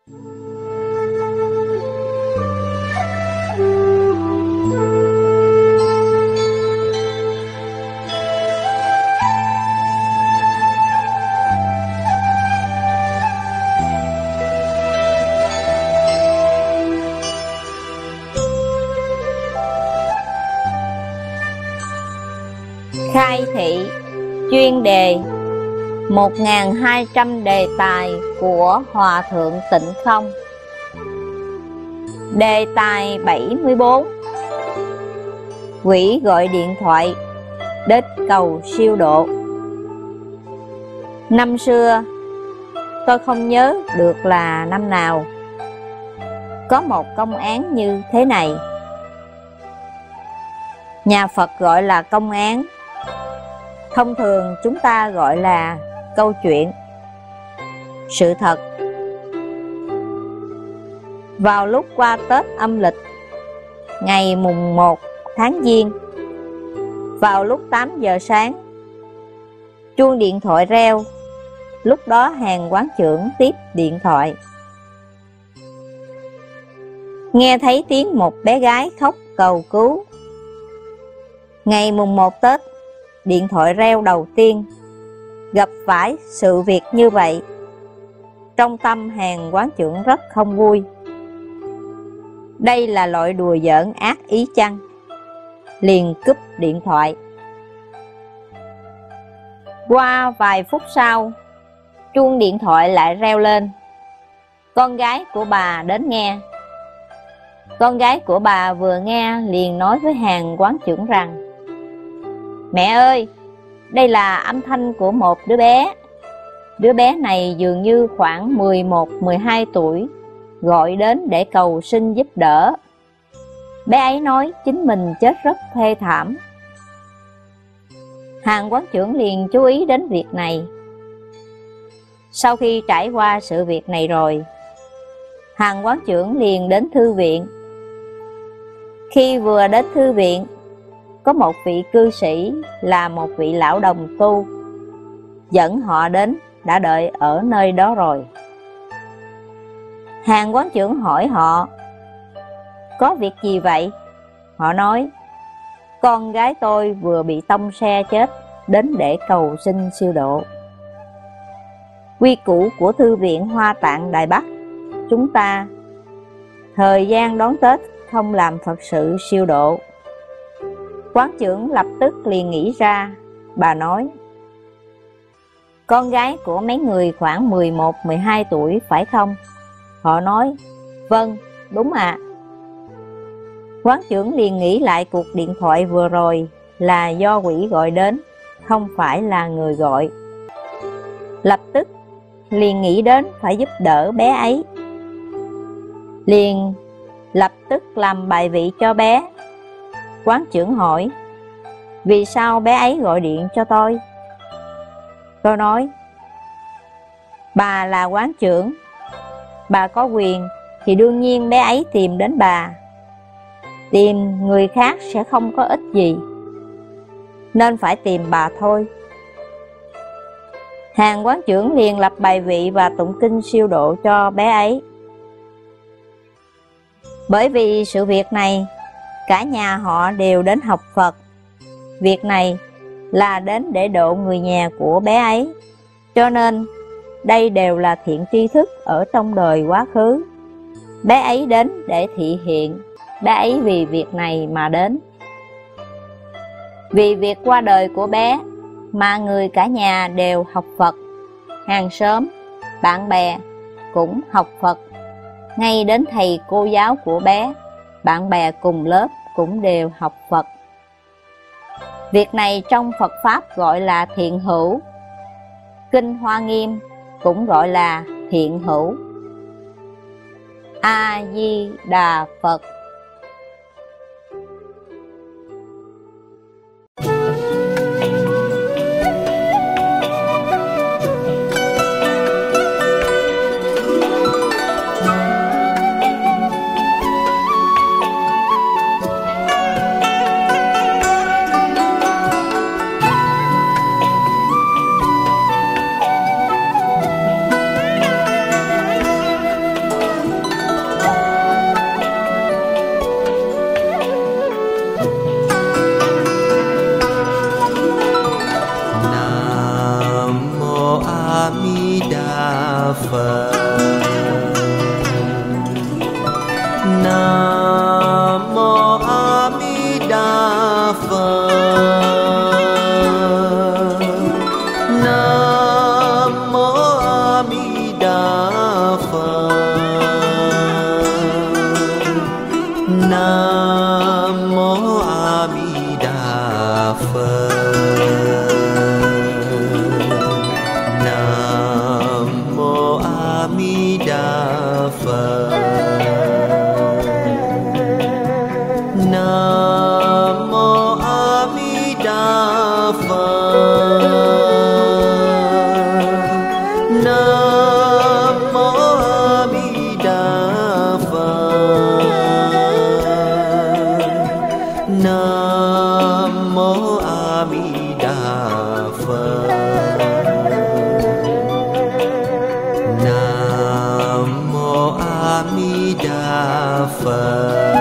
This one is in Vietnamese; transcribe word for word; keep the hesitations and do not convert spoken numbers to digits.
Khai thị chuyên đề một nghìn hai trăm đề tài của Hòa Thượng Tịnh Không. Đề tài bảy mươi bốn. Quỷ gọi điện thoại đến cầu siêu độ. Năm xưa, tôi không nhớ được là năm nào, có một công án như thế này. Nhà Phật gọi là công án, thông thường chúng ta gọi là câu chuyện, sự thật. Vào lúc qua Tết âm lịch, ngày mùng một tháng Giêng, vào lúc tám giờ sáng, chuông điện thoại reo. Lúc đó hàng quán trưởng tiếp điện thoại, nghe thấy tiếng một bé gái khóc cầu cứu. Ngày mùng một Tết, điện thoại reo đầu tiên, gặp phải sự việc như vậy. Trong tâm hàng quán trưởng rất không vui. Đây là loại đùa giỡn ác ý chăng? Liền cúp điện thoại. Qua vài phút sau, chuông điện thoại lại reo lên. Con gái của bà đến nghe. Con gái của bà vừa nghe liền nói với hàng quán trưởng rằng: Mẹ ơi, đây là âm thanh của một đứa bé. Đứa bé này dường như khoảng mười một mười hai tuổi, gọi đến để cầu xin giúp đỡ. Bé ấy nói chính mình chết rất thê thảm. Hàng quán trưởng liền chú ý đến việc này. Sau khi trải qua sự việc này rồi, hàng quán trưởng liền đến thư viện. Khi vừa đến thư viện, có một vị cư sĩ là một vị lão đồng tu dẫn họ đến, đã đợi ở nơi đó rồi. Hàng quán trưởng hỏi họ: Có việc gì vậy? Họ nói: Con gái tôi vừa bị tông xe chết, đến để cầu xin siêu độ. Quy củ của Thư viện Hoa Tạng Đài Bắc chúng ta, thời gian đón Tết không làm Phật sự siêu độ. Quán trưởng lập tức liền nghĩ ra. Bà nói: Con gái của mấy người khoảng mười một mười hai tuổi phải không? Họ nói: Vâng, đúng ạ. À. Quán trưởng liền nghĩ lại cuộc điện thoại vừa rồi là do quỷ gọi đến, không phải là người gọi. Lập tức liền nghĩ đến phải giúp đỡ bé ấy. Liền lập tức làm bài vị cho bé. Quán trưởng hỏi: Vì sao bé ấy gọi điện cho tôi? Tôi nói: Bà là quán trưởng, bà có quyền thì đương nhiên bé ấy tìm đến bà. Tìm người khác sẽ không có ích gì, nên phải tìm bà thôi. Hàng quán trưởng liền lập bài vị và tụng kinh siêu độ cho bé ấy. Bởi vì sự việc này, cả nhà họ đều đến học Phật. Việc này là đến để độ người nhà của bé ấy, cho nên đây đều là thiện tri thức ở trong đời quá khứ. Bé ấy đến để thị hiện, bé ấy vì việc này mà đến. Vì việc qua đời của bé mà người cả nhà đều học Phật. Hàng xóm, bạn bè cũng học Phật. Ngay đến thầy cô giáo của bé, bạn bè cùng lớp cũng đều học Phật. Việc này trong Phật Pháp gọi là thiện hữu. Kinh Hoa Nghiêm cũng gọi là thiện hữu. A Di Đà Phật. Phật. Nam mô A Di Đà Phật. Nam mô A Di Đà Phật. Nam mô A Di Đà Phật. Nam mô A Di Đà Phật.